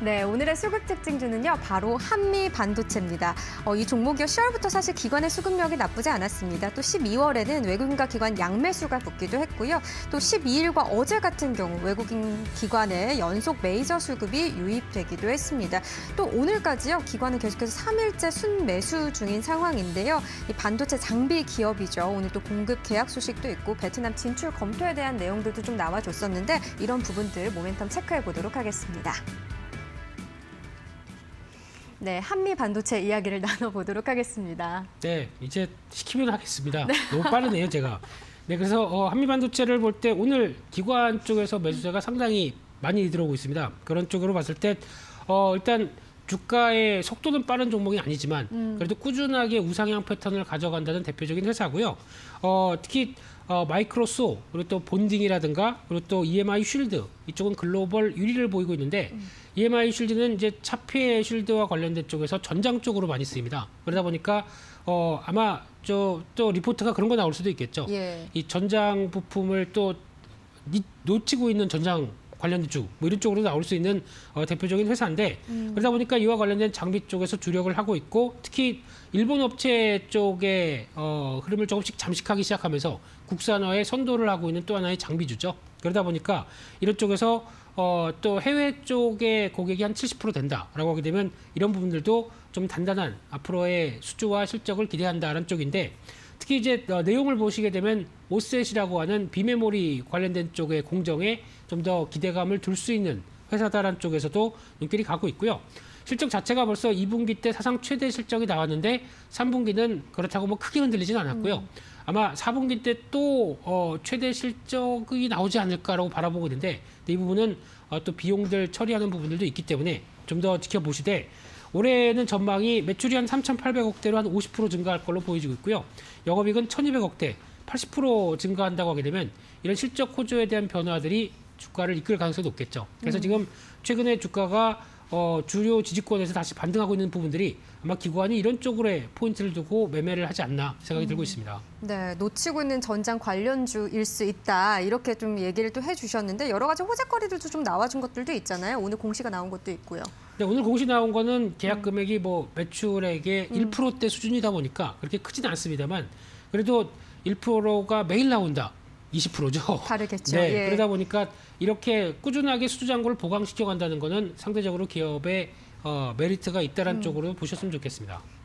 네, 오늘의 수급 특징주는요, 바로 한미 반도체입니다. 이 종목이요, 10월부터 사실 기관의 수급력이 나쁘지 않았습니다. 또 12월에는 외국인과 기관 양매수가 붙기도 했고요. 또 12일과 어제 같은 경우 외국인 기관의 연속 메이저 수급이 유입되기도 했습니다. 또 오늘까지요, 기관은 계속해서 3일째 순매수 중인 상황인데요. 이 반도체 장비 기업이죠. 오늘 또 공급 계약 소식도 있고 베트남 진출 검토에 대한 내용들도 좀 나와줬었는데 이런 부분들 모멘텀 체크해 보도록 하겠습니다. 네, 한미 반도체 이야기를 나눠보도록 하겠습니다. 네, 이제 시키면 하겠습니다. 네. 너무 빠르네요, 제가. 네, 그래서 한미 반도체를 볼 때 오늘 기관 쪽에서 매수세가 상당히 많이 들어오고 있습니다. 그런 쪽으로 봤을 때 일단 주가의 속도는 빠른 종목이 아니지만 그래도 꾸준하게 우상향 패턴을 가져간다는 대표적인 회사고요. 특히 마이크로소, 그리고 또 본딩이라든가, 그리고 또 EMI 쉴드, 이쪽은 글로벌 1위를 보이고 있는데 EMI 쉴드는 이제 차폐 쉴드와 관련된 쪽에서 전장 쪽으로 많이 쓰입니다. 그러다 보니까 아마 또 리포트가 그런 거 나올 수도 있겠죠. 예. 이 전장 부품을 또 놓치고 있는 전장 관련된 쪽, 뭐 이런 쪽으로 나올 수 있는 대표적인 회사인데 그러다 보니까 이와 관련된 장비 쪽에서 주력을 하고 있고 특히 일본 업체 쪽의 흐름을 조금씩 잠식하기 시작하면서 국산화에 선도를 하고 있는 또 하나의 장비주죠. 그러다 보니까 이런 쪽에서 또 해외 쪽의 고객이 한 70% 된다라고 하게 되면 이런 부분들도 좀 단단한 앞으로의 수주와 실적을 기대한다라는 쪽인데 특히 이제 내용을 보시게 되면 오셋이라고 하는 비메모리 관련된 쪽의 공정에 좀 더 기대감을 둘 수 있는 회사다라는 쪽에서도 눈길이 가고 있고요. 실적 자체가 벌써 2분기 때 사상 최대 실적이 나왔는데 3분기는 그렇다고 뭐 크게 흔들리진 않았고요. 아마 4분기 때 또 최대 실적이 나오지 않을까라고 바라보고 있는데 이 부분은 또 비용들 처리하는 부분들도 있기 때문에 좀 더 지켜보시되 올해는 전망이 매출이 한 3,800억대로 한 50% 증가할 걸로 보여지고 있고요. 영업이익은 1,200억대, 80% 증가한다고 하게 되면 이런 실적 호조에 대한 변화들이 주가를 이끌 가능성이 높겠죠. 그래서 지금 최근에 주가가 주요 지지권에서 다시 반등하고 있는 부분들이 아마 기관이 이런 쪽으로의 포인트를 두고 매매를 하지 않나 생각이 들고 있습니다. 네, 놓치고 있는 전장 관련주일 수 있다. 이렇게 좀 얘기를 또 해주셨는데 여러 가지 호재거리들도 좀 나와준 것들도 있잖아요. 오늘 공시가 나온 것도 있고요. 네, 오늘 공시 나온 거는 계약 금액이 뭐 매출액의 1%대 수준이다 보니까 그렇게 크지는 않습니다만 그래도 1%가 매일 나온다. 20%죠. 다르겠죠. 네, 예. 그러다 보니까 이렇게 꾸준하게 수주 잔고를 보강시켜 간다는 거는 상대적으로 기업의 메리트가 있다는 쪽으로 보셨으면 좋겠습니다.